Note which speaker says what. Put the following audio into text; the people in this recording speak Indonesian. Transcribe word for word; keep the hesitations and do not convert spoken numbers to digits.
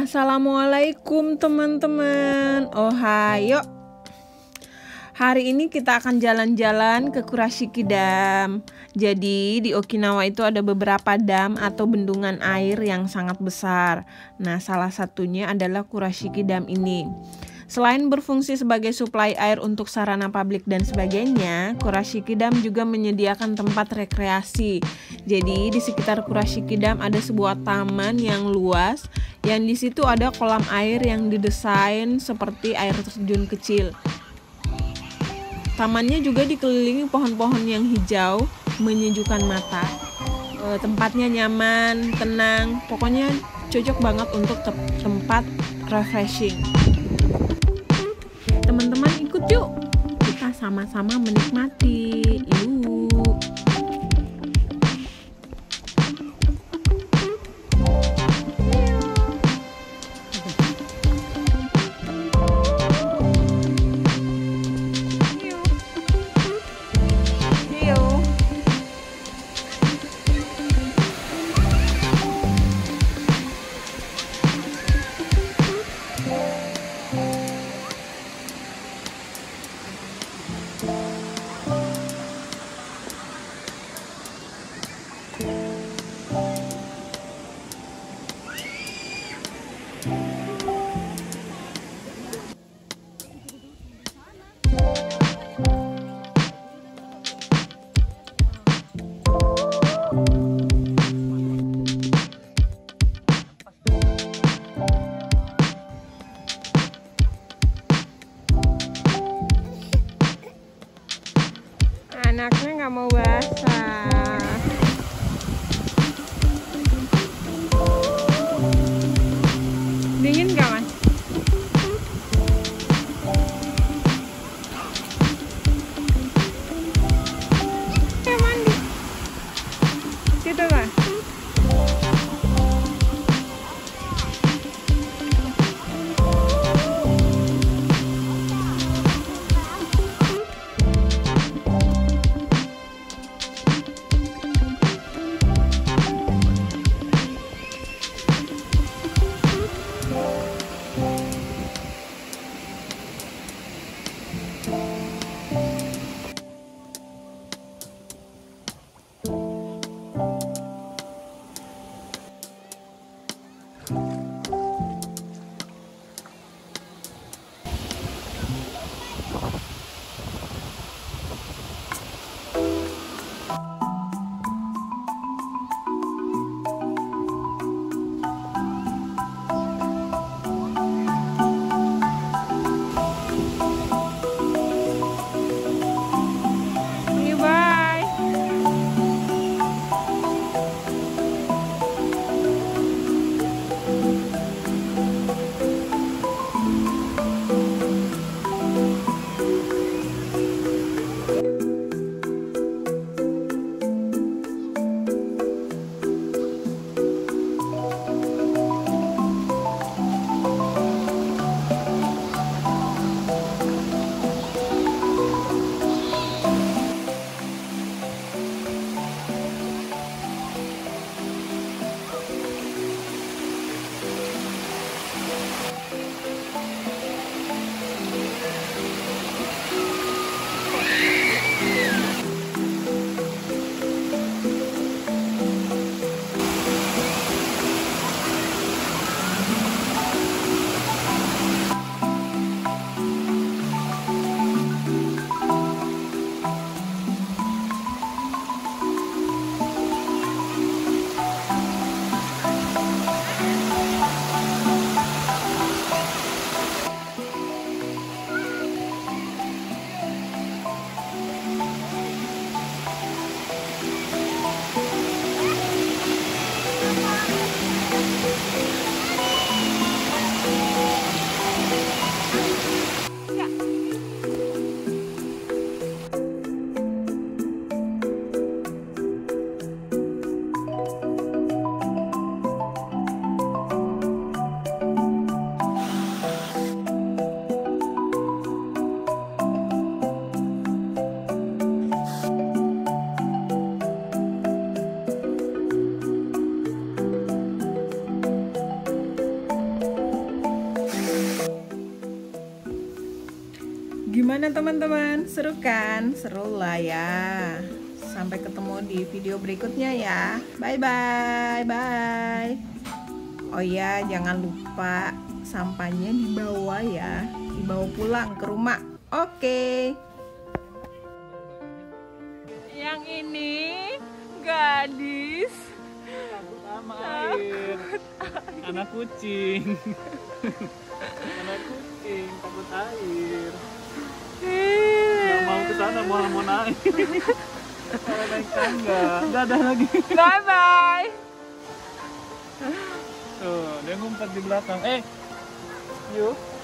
Speaker 1: Assalamualaikum teman-teman. Ohayo. Hari ini kita akan jalan-jalan ke Kurashiki Dam. Jadi di Okinawa itu ada beberapa dam atau bendungan air yang sangat besar. Nah, salah satunya adalah Kurashiki Dam ini. Selain berfungsi sebagai suplai air untuk sarana publik dan sebagainya, Kurashiki Dam juga menyediakan tempat rekreasi. Jadi di sekitar Kurashiki Dam ada sebuah taman yang luas, yang di situ ada kolam air yang didesain seperti air terjun kecil. Tamannya juga dikelilingi pohon-pohon yang hijau, menyejukkan mata. E, tempatnya nyaman, tenang, pokoknya cocok banget untuk te- tempat refreshing. Teman-teman ikut yuk, kita sama-sama menikmati. Yuk. Anaknya nggak mau basah. Dingin nggak, Mas? Ayo mandi. Situ, Mas. Gimana teman-teman? Seru kan? Seru lah ya. Sampai ketemu di video berikutnya ya. Bye bye. Bye. Oh ya, jangan lupa sampahnya dibawa ya. Dibawa pulang ke rumah. Oke. Yang ini gadis
Speaker 2: takut sama air. Anak kucing. Anak kucing takut air. Nggak mau ke sana, mau mau naik. Kalau naik tangga, dadah lagi.
Speaker 1: Bye bye.
Speaker 2: Tuh, dia ngumpet di belakang. Eh, yuk.